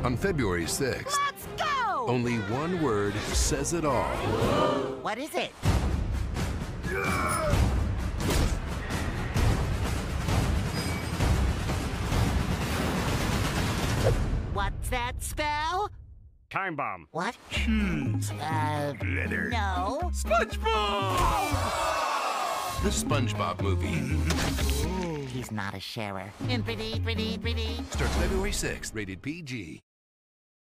On February 6th, Let's go! only one word says it all. What is it? What's that spell? Time bomb. What? Cheese. Glitter. No. SpongeBob! The SpongeBob movie He's not a sharer. And pretty. starts February 6th, rated PG.